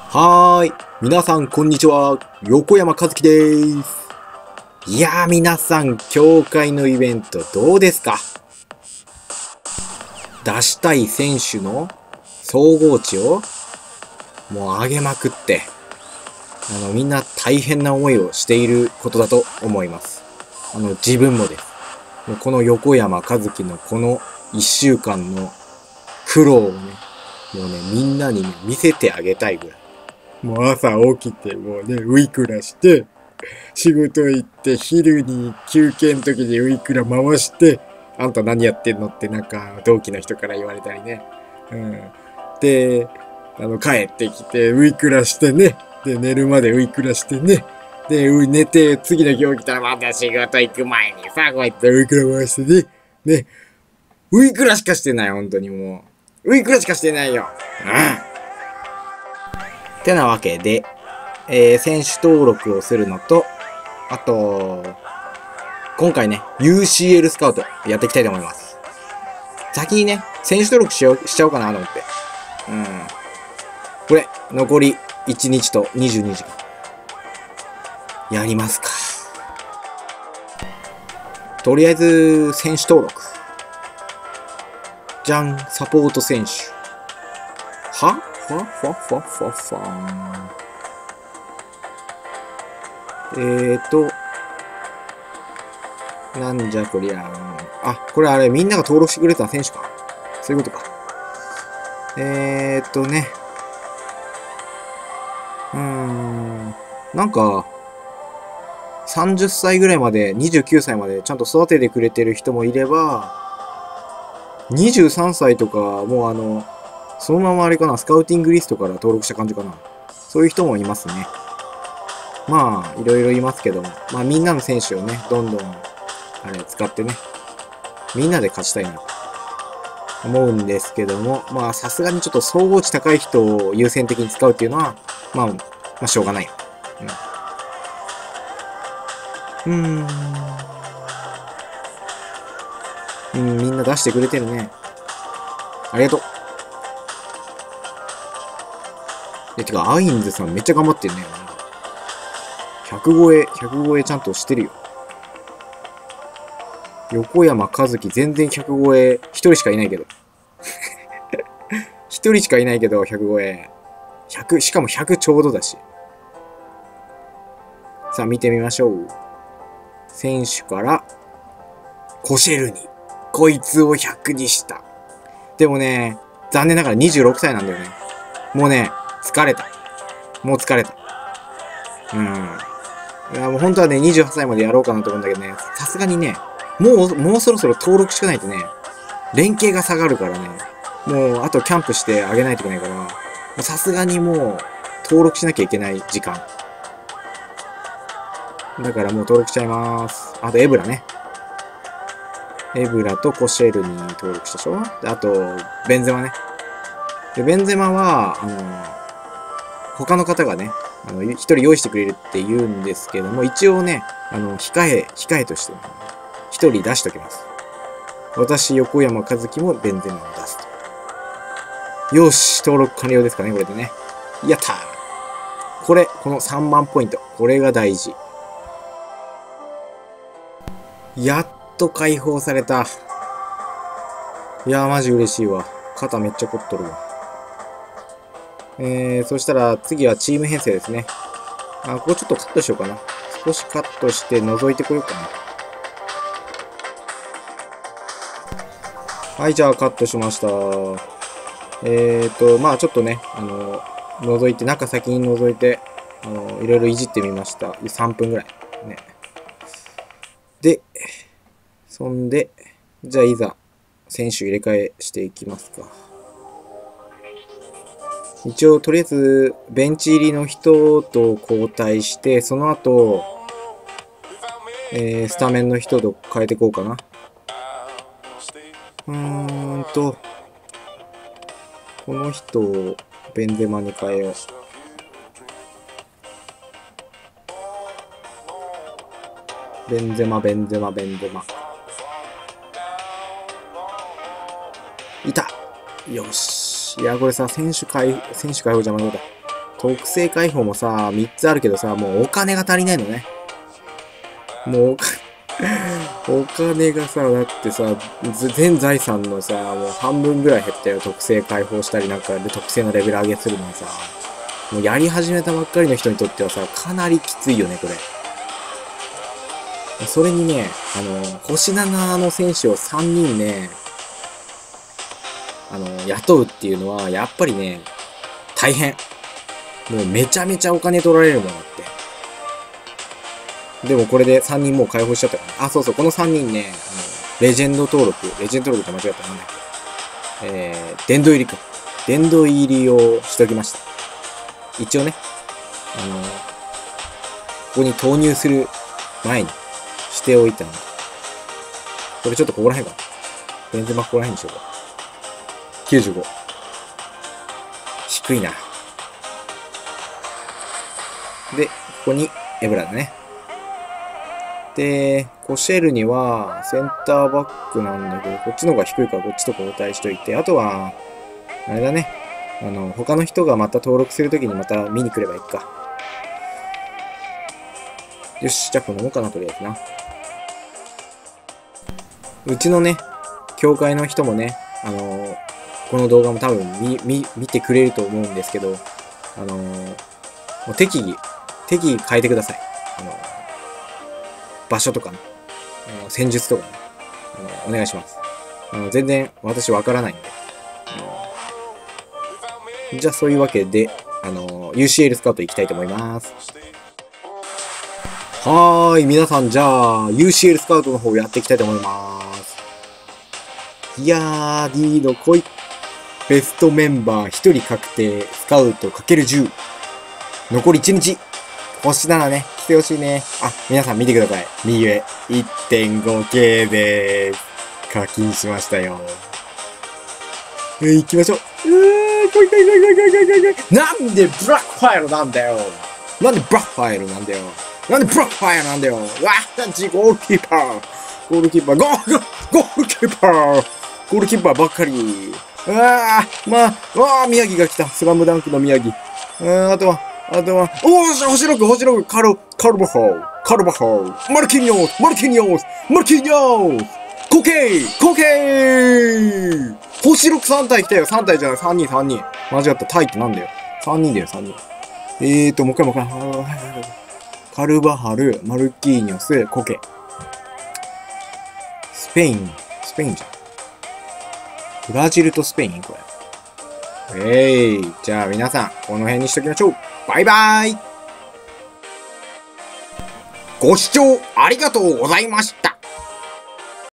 はーい。皆さん、こんにちは。横山和樹でーす。いやー、皆さん、協会のイベントどうですか？出したい選手の総合値をもう上げまくって、みんな大変な思いをしていることだと思います。自分もです。もうこの横山和樹のこの1週間の苦労をね、もうね、みんなにね、見せてあげたいぐらい。もう朝起きて、もうね、ウイクラして、仕事行って、昼に休憩の時にウイクラ回して、あんた何やってんのってなんか同期の人から言われたりね。うん。で、帰ってきてウイクラしてね。で、寝るまでウイクラしてね。で、寝て、次の日起きたらまた仕事行く前にさ、こうやってウイクラ回してね。ね。ウイクラしかしてない、本当にもう。ウイクラしかしてないよ。てなわけで、選手登録をするのと、あと、今回ね、UCL スカウトやっていきたいと思います。先にね、選手登録しちゃおうかなと思って。これ、残り1日と22時間。やりますか。とりあえず、選手登録。じゃん、サポート選手。はふわふわふわふわふわなんじゃこりゃ。あ、これあれ、みんなが登録してくれた選手か。そういうことか。なんか、30歳ぐらいまで、29歳までちゃんと育ててくれてる人もいれば、23歳とか、もうそのままあれかな、スカウティングリストから登録した感じかな。そういう人もいますね。まあ、いろいろいますけども、まあみんなの選手をね、どんどん、使ってね、みんなで勝ちたいなと思うんですけども、まあさすがにちょっと総合値高い人を優先的に使うっていうのは、まあしょうがないよ。みんな出してくれてるね。ありがとう。てか、アインズさんめっちゃ頑張ってるね。100超えちゃんとしてるよ。横山和樹全然100超え、1人しかいないけど。1人しかいないけど、100超え。100、しかも100ちょうどだし。さあ、見てみましょう。選手から、コシェルに、こいつを100にした。でもね、残念ながら26歳なんだよね。もうね、疲れた。もう疲れた。いや、もう本当はね、28歳までやろうかなと思うんだけどね、さすがにね、もうそろそろ登録してないとね、連携が下がるからね、もうあとキャンプしてあげないといけないから、さすがにもう登録しなきゃいけない時間。だからもう登録しちゃいます。あとエブラね。エブラとコシェルに登録したでしょ。であと、ベンゼマね。で、ベンゼマは、他の方がね、一人用意してくれるって言うんですけども、一応ね、控えとして、一人出しときます。私、横山和樹もベンゼマを出すと。よし、登録完了ですかね、これでね。やったー。この3万ポイント。これが大事。やっと解放された。いやー、マジ嬉しいわ。肩めっちゃ凝っとるわ。そしたら次はチーム編成ですね。ここちょっとカットしようかな。少しカットして覗いてこようかな。はい、じゃあカットしました。まあちょっとね、覗いて、中先に覗いて、いろいろいじってみました。3分ぐらい。ね。で、そんで、じゃあいざ、選手入れ替えしていきますか。一応、とりあえず、ベンチ入りの人と交代して、その後、スタメンの人と変えていこうかな。この人をベンゼマに変えよう。ベンゼマ。いたよし。いや、これさ、選手解放邪魔だ。 特性解放もさ、3つあるけどさ、もうお金が足りないのね。もうお金がさ、だってさ、全財産のさ、もう半分ぐらい減ったよ。特性解放したりなんかで特性のレベル上げするのにさ。もうやり始めたばっかりの人にとってはさ、かなりきついよね、これ。それにね、星7の選手を3人ね、雇うっていうのは、やっぱりね、大変。もうめちゃめちゃお金取られるもんだって。でもこれで3人もう解放しちゃったからね。あ、そうそう、この3人ね、レジェンド登録って間違ったなんだっけ。殿堂入りか。殿堂入りをしときました。一応ね、ここに投入する前にしておいたんで。これちょっとここら辺かな。ベンゼマここら辺にしようか。95。低いな。で、ここにエブラだね。で、コシェルにはセンターバックなんだけど、こっちの方が低いからこっちと交代しといて、あとは、あれだね。他の人がまた登録するときにまた見に来ればいいか。よし、じゃあこのもんかな、とりあえずな。うちのね、教会の人もね、この動画も多分見てくれると思うんですけど、もう適宜変えてください。場所とかね、戦術とかね、お願いします。全然私わからないんで。じゃあそういうわけで、UCL スカウト行きたいと思います。はーい、皆さん、じゃあ、UCL スカウトの方やっていきたいと思います。いやー、D の来い。ベストメンバー1人確定、スカウト ×10。残り1日。星7ね、来てほしいね。あ、皆さん見てください。右上、1.5K でーす。課金しましたよ。行きましょう。来い。なんでブラックファイルなんだよ。なんでブラックファイルなんだよ。ゴールキーパーゴールキーパーばっかり。宮城が来た。スラムダンクの宮城。あとは、星6、カルバホー、マルキニョース、コケー星6、3体来たよ。3体じゃない、3人。間違った。タイってなんだよ。3人だよ、3人。もう一回。カルバハル、マルキーニョス、コケ。スペインじゃん。ブラジルとスペインこれ。じゃあ皆さん、この辺にしときましょう。バイバイ。ご視聴ありがとうございました。